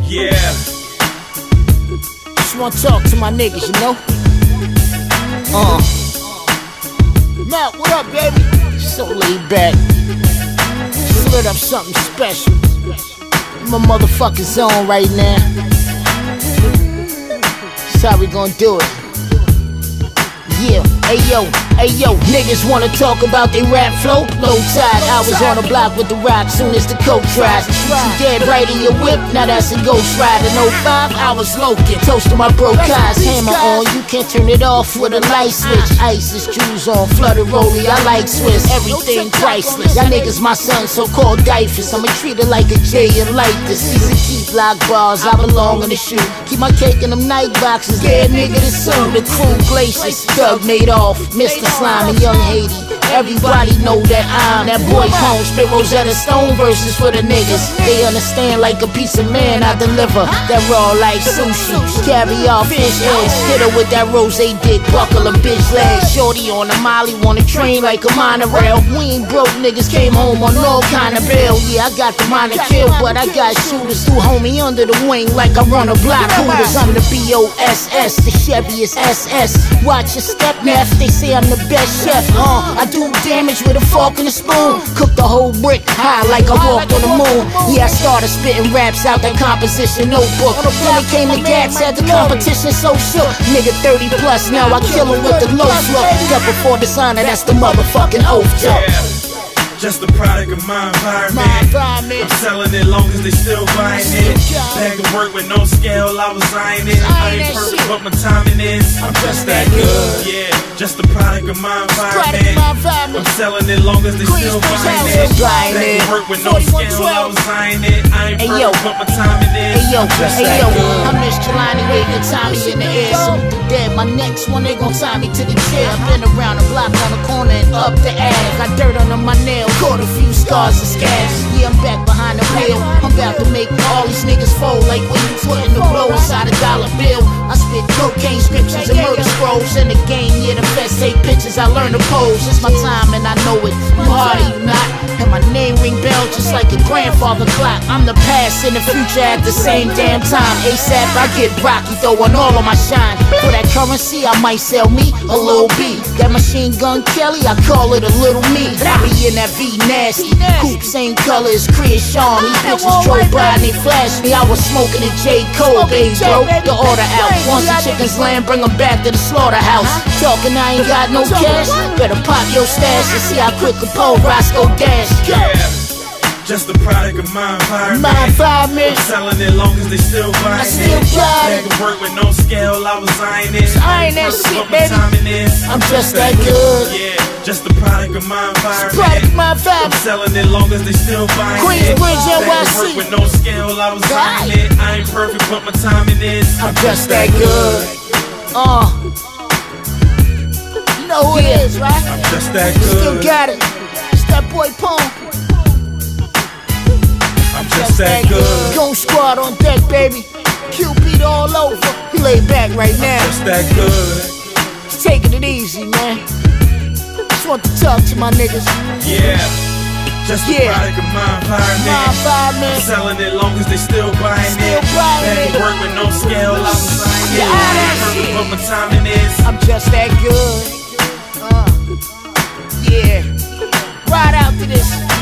Yeah. Just wanna talk to my niggas, you know? Matt, what up, baby? So laid back. Slid up something special. In my motherfucking zone right now. That's how we gonna do it. Yeah, ayo, niggas wanna talk about they rap flow? Low tide, I was on the block with the rock soon as the coke dries. Some dead right in your whip, now that's a ghost ride. In 05, I was smoking, toast to my bro Kaz. Hammer on, you can't turn it off with a light switch. Isis jewels on, flooded rollie, I like Swiss. Everything priceless, y'all niggas my son, so-called Dyfus. I'ma treat it like a J and like this. These are key block bars, I belong in the shoe. Keep my cake in them night boxes, yeah nigga, this soon. The crew glaciers, Doug made off, Mr. Slime and Young Haiti. Everybody know that I'm that boy Pone. Spit Rosetta Stone verses for the niggas. They understand like a piece of man I deliver. That raw like sushi, caviar, fish eggs. Hit her with that rose dick, buckle a bitch leg. Shorty on a molly, on a train like a monorail. We ain't broke niggas, came home on all kind of bail. Yeah, I got the mind to kill, but I got shooters who hold me under the wing like I run a block hooters. I'm the BOSS, the Chevy's SS. Watch your step, Neff, they say I'm the best chef. I do damage with a fork and a spoon. Cook the whole brick high like I walked on the moon. Yeah, I started spitting raps out that composition notebook. Then it came to Gats, had the competition so shook. Nigga 30 plus, now I kill him with the low look. Step before dishonor, that's the motherfucking oath joke. Just a product of my environment. I'm selling it long as they still buying it. Back to work with no scale, I was eyeing it. I ain't perfect, but my timing is. I'm just that good. Yeah, just a product of my environment. I'm selling it long as they still buying it. Back to work with no scale, I was eyeing it. I ain't perfect, but my timing is. I'm just that good. I miss Jelani waving Tommy in the air. Salute the dead. My next one, they gon' tie me to the chair. I've been around the block, on the corner and up the alley. Got dirt under my nails. Caught a few scars and scabs. Yeah, I'm back behind the wheel. I'm about to make all these niggas fold like when you putting the blow inside a dollar bill. I spit cocaine scriptures and murder scrolls in the game. Yeah, the best take pictures. I learn to pose. It's my time and I know it. You hard or you not. And my name ring bells just like a grandfather clock. I'm the past and the future at the same damn time. ASAP, I get rocky throwing all of my shine. For that currency, I might sell me a little B. That machine gun Kelly, I call it a little me. I be in that V nasty. Coupe same color as Chris Sean. These bitches drove by and they flashed me. I was smoking a J. Cole, baby, bro. The order out. Once the chickens land, bring them back to the slaughterhouse. Talking I ain't got no cash. Better pop your stash and see how quick a pole Roscoe dash. Yeah, just a product of my environment. I'm selling it long as they still buying it. Back to work with no scale, I was eyeing it. I ain't perfect, but my timing is. I'm just that good. Yeah, just a product of my environment. I'm selling it long as they still buying it. Back to work with no scale, I was eyeing it. I ain't perfect, but my timing is. I'm just that good. You know who it is, right? I'm just that good. Still got it. It's that boy Pone. I'm just that good. Gone Squad on deck, baby. Q-beat all over. He laid back right now. Just that good. He's taking it easy, man. Just want to talk to my niggas. Yeah, just a product of my environment. I'm selling it long as they still buying it. Back to work with no scale, I was eyeing it. I ain't perfect, but my timing is. I'm just that good. Yeah. Ride out to this.